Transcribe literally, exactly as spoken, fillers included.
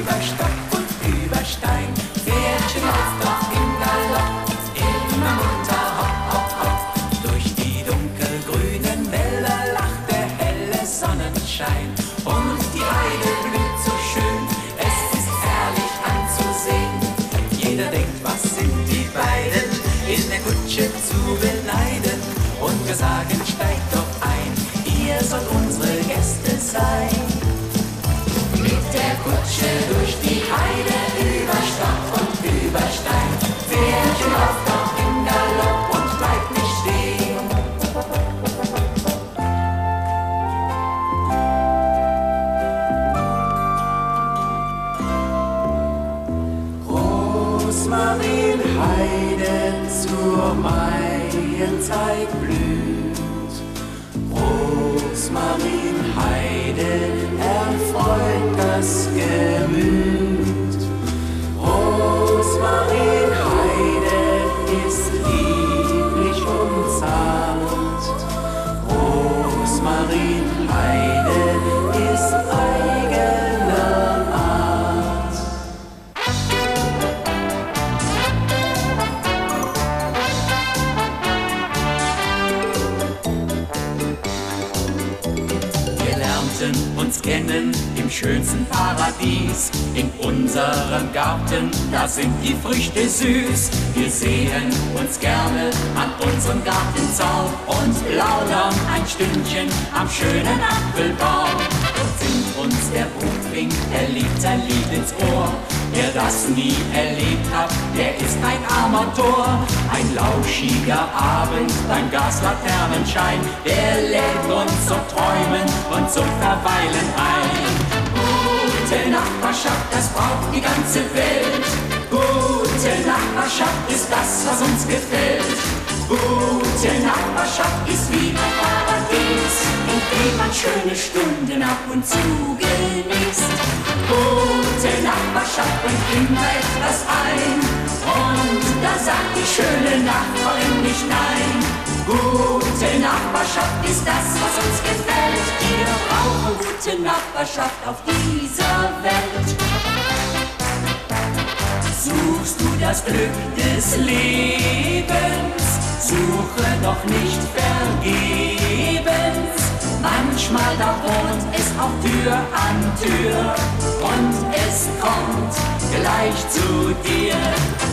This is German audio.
über Stock und über Stein. Pferdchen läuft doch im Galopp, immer munter, hopp, hopp, hopp. Durch die dunkelgrünen Wälder lacht der helle Sonnenschein. Und die Heide blüht so schön, es ist herrlich anzusehen. Jeder denkt, was sind die beiden in der Kutsche zu beneiden. Und wir sagen, steigt doch ein, ihr sollt unsere Gäste sein. Mit der Kutsche durch die Heide, über Stock und über Stein. Pferdchen läuft doch im Galopp und bleibt nicht stehen. Rosmarinheide zur Maienzeit blüht. Rosmarinheide erfreut das Gemüt. Rosmarinheide ist lieblich und zart. Rosmarinheide ist eigener Art. Wir lernten uns kennen im schönsten Paradies. In unserem Garten, da sind die Früchte süß. Wir sehen uns gerne an unserem Gartenzaun und plaudern ein Stündchen am schönen Apfelbaum. Und singt uns der Buchfink, er liebt sein Lied ins Ohr. Wer das nie erlebt hat, der ist ein armer Tor. Ein lauschiger Abend beim Gaslaternenschein, der lädt uns zum Träumen und zum Verweilen ein. Gute Nachbarschaft, das braucht die ganze Welt. Gute Nachbarschaft ist das, was uns gefällt. Gute Nachbarschaft ist wie ein Paradies, in dem man schöne Stunden ab und zu genießt. Gute Nachbarschaft bringt immer etwas ein, und da sagt die schöne Nachbarin nicht nein. Gute Nachbarschaft ist das, was uns gefällt. Wir brauchen gute Nachbarschaft auf dieser Welt. Suchst du das Glück des Lebens, suche doch nicht vergebens. Manchmal da wohnt es auch Tür an Tür, und es kommt gleich zu dir.